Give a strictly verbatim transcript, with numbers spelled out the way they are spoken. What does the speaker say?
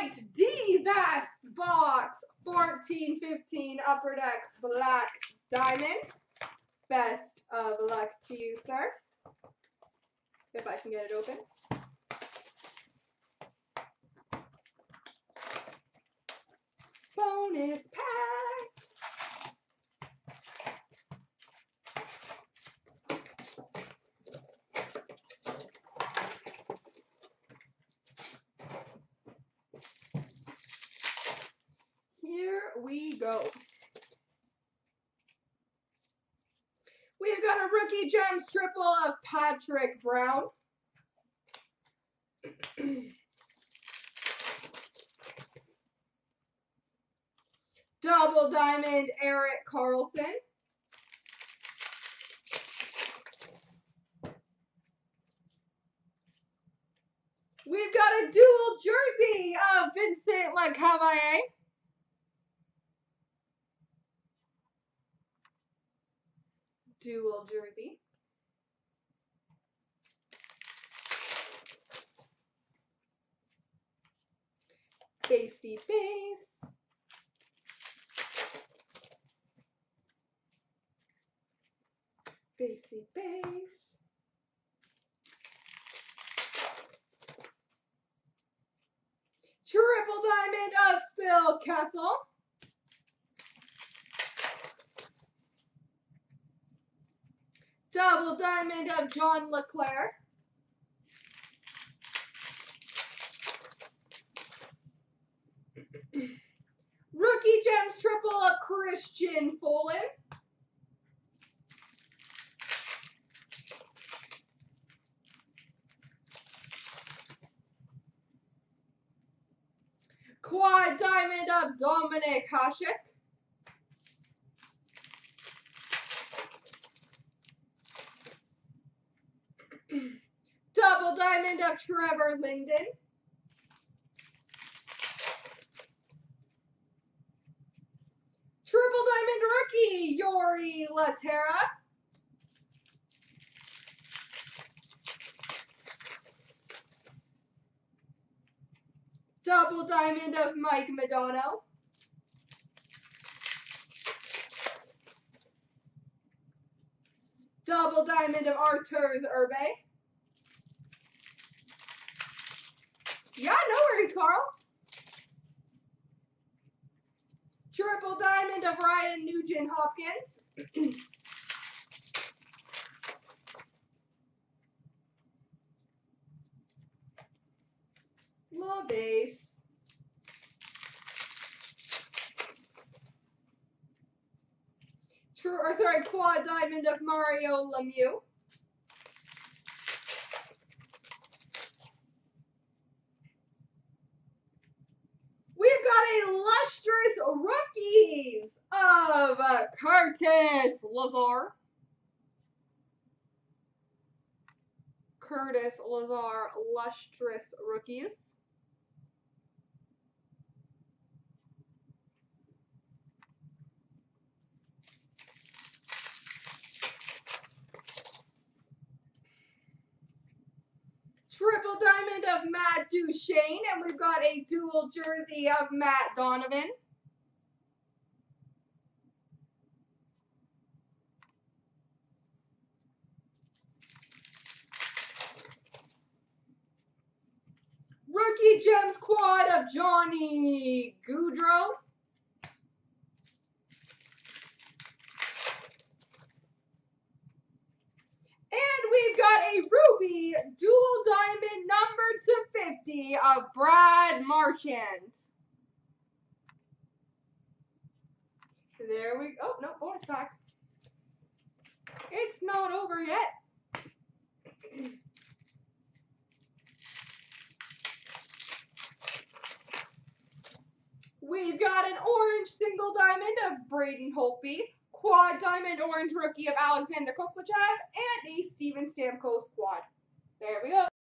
White D-Zest box fourteen fifteen Upper Deck Black Diamond. Best of luck to you, sir. If I can get it open. Bonus pack. Here we go. We've got a Rookie Gems triple of Patrick Brown. Double Diamond Erik Karlsson. We've got a dual jersey of Vincent Lecavalier. Dual jersey. Basey base. Basey base. Triple diamond of Phil Kessel. Double diamond of John LeClair. Rookie Gems triple of Christian Folin. Quad diamond of Dominik Hasek. Double diamond of Trevor Linden. Triple diamond rookie, Jori Lehtera. Double diamond of Mike Modano. Double diamond of Arturs Irbe. Yeah, no worries, Carl. Triple diamond of Ryan Nugent Hopkins. La base. True, or sorry, quad diamond of Mario Lemieux. We've got a lustrous rookies of uh, Curtis Lazar. Curtis Lazar lustrous rookies. Triple diamond of Matt Duchene, and we've got a dual jersey of Matt Donovan. Rookie Gems quad of Johnny Gaudreau. And we've got a ruby dual diamond number to fifty of Brad Marchand. There we go. Oh, no, bonus pack. It's not over yet. We've got an orange single diamond of Braden Holtby. Quad diamond orange rookie of Alexander Kovalchev, and a Steven Stamkos quad. There we go.